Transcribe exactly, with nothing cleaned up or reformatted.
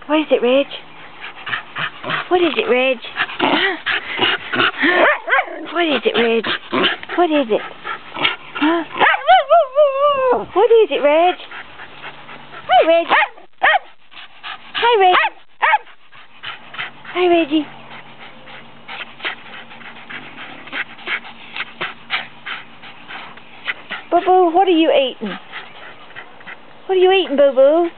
What is it, Reg? What is it, Reg? What is it, Reg? What is it? Huh? What is it, Reg? Hi, Reg. Hi, Reg. Hi, Reggie. Boo Boo, what are you eating? What are you eating, Boo Boo?